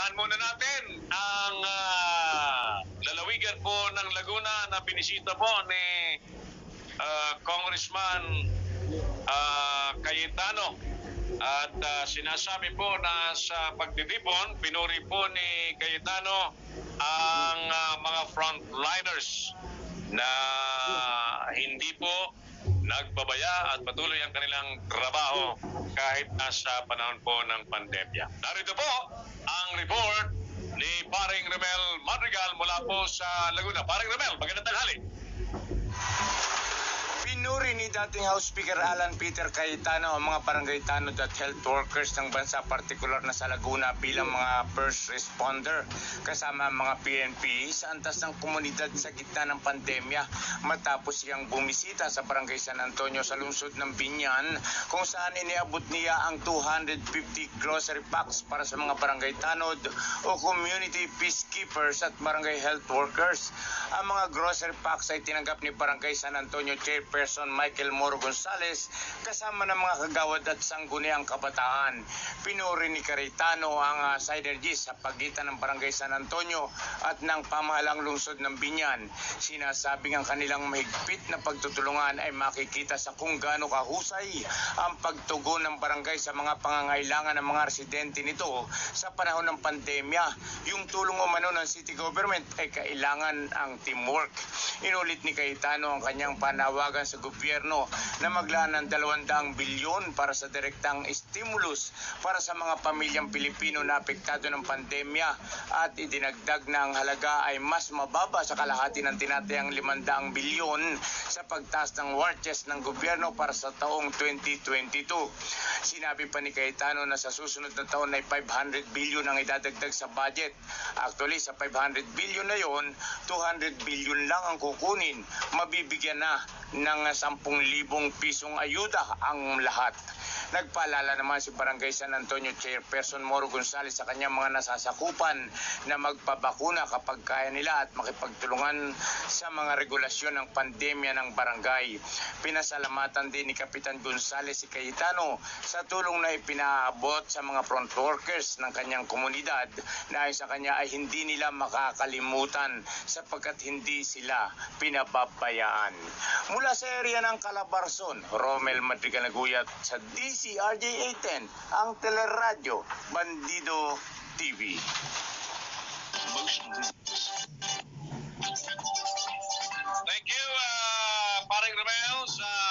Unahan muna natin ang lalawigan po ng Laguna na binisita po ni Congressman Cayetano. At sinasabi po na sa pagdidibon, pinuri po ni Cayetano ang mga frontliners na hindi po nagbabaya at patuloy ang kanilang trabaho kahit nasa panahon po ng pandemya. Narito po ang report ni Paring Romel Madrigal mula po sa Laguna. Paring Romel, magandang tanghali. Pinuri ni dating House Speaker Alan Peter Cayetano ang mga barangay tanod at health workers ng bansa, partikular na sa Laguna, bilang mga first responder kasama ang mga PNP sa antas ng komunidad sa gitna ng pandemya, matapos siyang bumisita sa barangay San Antonio sa lungsod ng Biñan, kung saan iniabot niya ang 250 grocery packs para sa mga barangay tanod o community peacekeepers at barangay health workers. Ang mga grocery packs ay tinanggap ni Barangay San Antonio Chairperson Michael Moro Gonzales kasama ng mga kagawad at sangguniang kabataan. Pinuri ni Cayetano ang synergies sa pagitan ng Barangay San Antonio at ng pamahalang lungsod ng Biñan. Sinasabing ang kanilang mahigpit na pagtutulungan ay makikita sa kung gaano kahusay ang pagtugon ng barangay sa mga pangangailangan ng mga residente nito sa panahon ng pandemya. Yung tulong umano ng city government ay kailangan ang teamwork. Inulit ni Cayetano ang kanyang panawagan sa gobyerno na maglaan ng 200 bilyon para sa direktang stimulus para sa mga pamilyang Pilipino na apektado ng pandemya, at idinagdag na ang halaga ay mas mababa sa kalahati ng tinatayang 500 bilyon sa pagtaas ng war chest ng gobyerno para sa taong 2022. Sinabi pa ni Cayetano na sa susunod na taon ay 500 bilyon ang idadagdag sa budget. Actually, sa 500 bilyon na yon, 200 bilyon lang ang kukunin. Mabibigyan na ng 10,000 pisong ayuda ang lahat. Nagpaalala naman si Barangay San Antonio Chairperson Moro Gonzales sa kanyang mga nasasakupan na magpabakuna kapag kaya nila at makipagtulungan sa mga regulasyon ng pandemya ng barangay. Pinasalamatan din ni Kapitan Gonzales si Cayetano sa tulong na ipinaabot sa mga front workers ng kanyang komunidad na ayon sa kanya ay hindi nila makakalimutan sapagkat hindi sila pinababayaan. Mula sa area ng Calabarzon, Romel Madrigal naguyat sa DCRJ 810, ang Teleradyo Bandido TV. Thank you, Paring Romel, sa